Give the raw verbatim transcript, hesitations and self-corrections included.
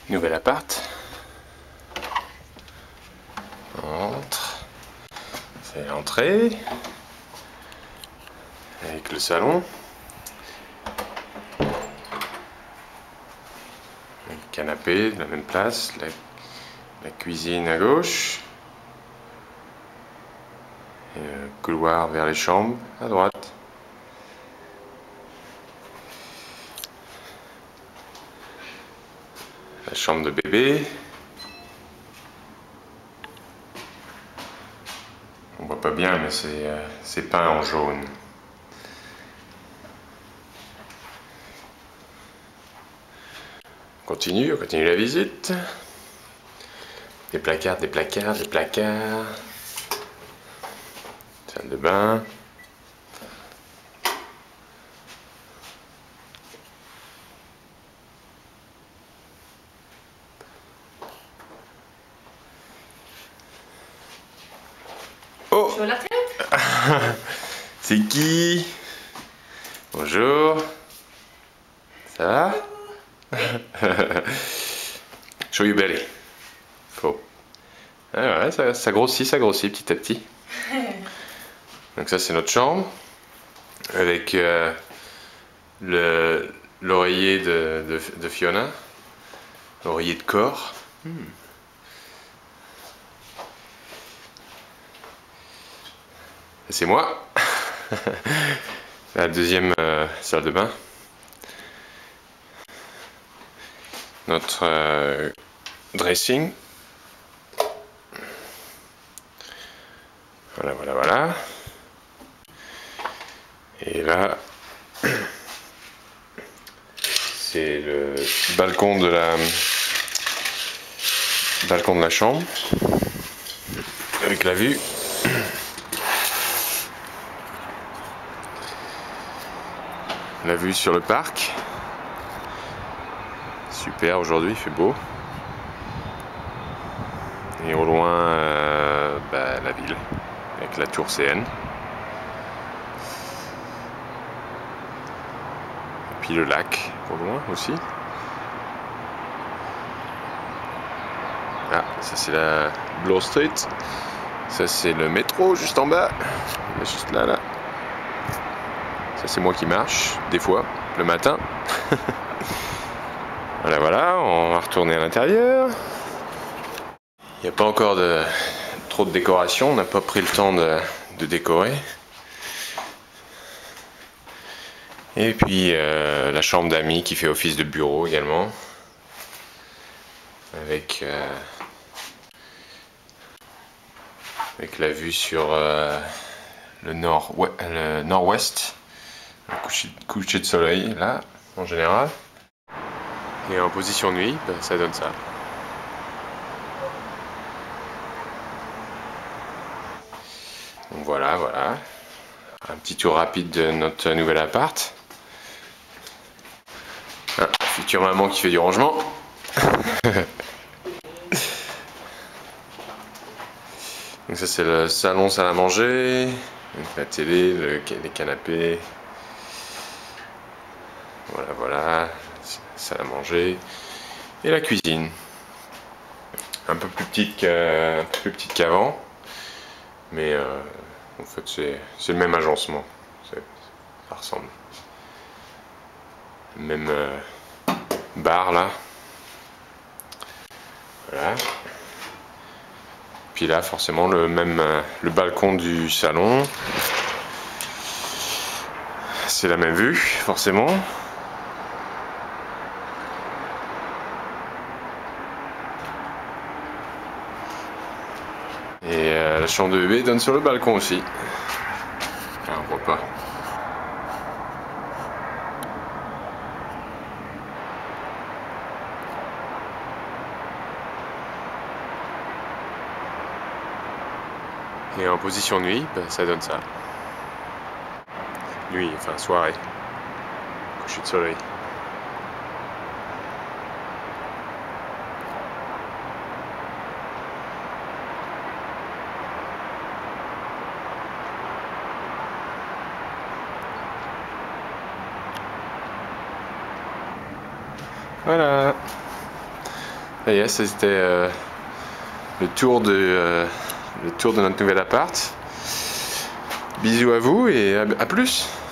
Nouvel appart. On entre. C'est l'entrée. Avec le salon. Le canapé de la même place. La, la cuisine à gauche. Et le couloir vers les chambres à droite. La chambre de bébé. On voit pas bien, mais c'est euh, peint en jaune. On continue, on continue la visite. Des placards, des placards, des placards. Salle de bain. Oh! Sur la tête. C'est qui? Bonjour. Ça va? Show you belly. Faux. Ah ouais, ça, ça grossit, ça grossit petit à petit. Donc ça c'est notre chambre. Avec euh, le l'oreiller de, de, de Fiona. L'oreiller de corps. Hmm. C'est moi. La deuxième euh, salle de bain. Notre euh, dressing. Voilà, voilà, voilà. Et là, c'est le balcon de la balcon de la chambre avec la vue. La vue sur le parc. Super, aujourd'hui il fait beau. Et au loin, euh, bah, la ville, avec la tour C N. Et puis le lac, au loin aussi. Ah, ça c'est la Bloor Street. Ça c'est le métro juste en bas. Juste là, là. Ça c'est moi qui marche, des fois, le matin. Voilà, voilà, on va retourner à l'intérieur. Il n'y a pas encore de, trop de décoration, on n'a pas pris le temps de, de décorer. Et puis euh, la chambre d'amis qui fait office de bureau également. Avec, euh, avec la vue sur euh, le nord, ouais, le nord-ouest. Le coucher, coucher de soleil là, en général. Et en position nuit, ben, ça donne ça. Donc voilà, voilà. Un petit tour rapide de notre nouvel appart. Ah, future maman qui fait du rangement. Donc ça c'est le salon, salle à manger. Donc la télé, le, les canapés. Voilà, voilà. Salle à manger. Et la cuisine. Un peu plus petite qu'à, un peu plus petite qu'avant. Mais euh, en fait c'est le même agencement. Ça ressemble. Même euh, bar là. Voilà. Puis là forcément le même euh, le balcon du salon. C'est la même vue forcément. Et euh, la chambre de bébé donne sur le balcon aussi. Ah, on voit pas. Et en position nuit, bah, ça donne ça. Nuit, enfin soirée. Coucher de soleil. Voilà. ça y est, c'était euh, le, tour de, euh, le tour de notre nouvel appart. Bisous à vous et à, à plus.